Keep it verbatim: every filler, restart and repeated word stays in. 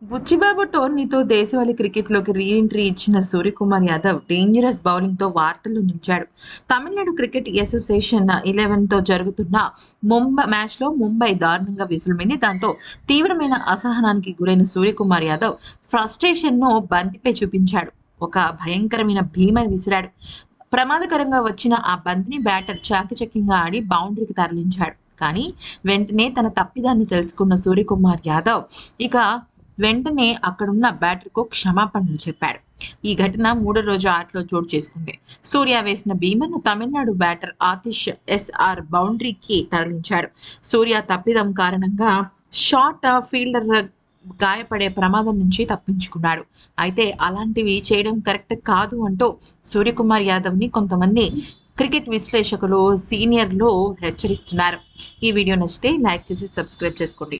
బుచ్చిబాబు టోర్నీతో దేశవాళీ క్రికెట్లోకి re entry ఇచ్చిన Suryakumar Yadav dangerous బౌలింగ్తో వార్తల్లో నిలిచాడు. తమిళనాడు క్రికెట్ అసోసియేషన్ ఎలెవన్ తో జరుగుతున్న ముంబై మ్యాచ్లో ముంబై దారుణంగా విఫలమైంది. దాంతో తీవ్రమైన అసహనానికి గురైన సూర్యకుమార్ యాదవ్ ఫ్రస్ట్రేషన్ ను బంతిపై చూపించాడు. ఒక భయంకరమైన భీమని విసిరాడు. ప్రమాదకరంగా వచ్చిన ఆ బంతిని బ్యాటర్ చాకచక్యంగా ఆడి బౌండరీకి తరలించాడు. కానీ వెంటనే తన తప్పిదాన్ని తెలుసుకున్న సూర్యకుమార్ యాదవ్ ఇక వెంటనే అక్కడున్న బ్యాటర్కు క్షమాపణలు చెప్పాడు. ఈ ఘటన మూడో రోజు ఆటలో చోటు చేసుకుంది. సూర్య వేసిన బీమను తమిళనాడు బ్యాటర్ ఆతిష్ ఎస్ఆర్ బౌండరీకి తరలించాడు. సూర్య తప్పిదం కారణంగా షార్ట్ ఫీల్డర్ గాయపడే ప్రమాదం నుంచి తప్పించుకున్నాడు. అయితే అలాంటివి చేయడం కరెక్ట్ కాదు అంటూ సూర్యకుమార్ యాదవ్ ని కొంతమంది క్రికెట్ విశ్లేషకులు, సీనియర్లు హెచ్చరిస్తున్నారు. ఈ వీడియో నచ్చితే లైక్ చేసి సబ్స్క్రైబ్ చేసుకోండి.